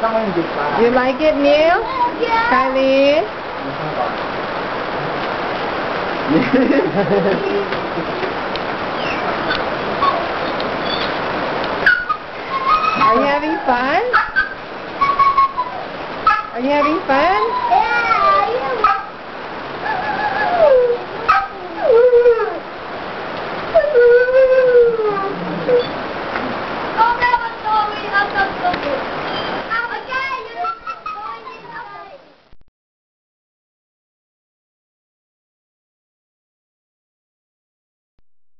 You like it, Neil? Kylie? Are you having fun? Are you having fun?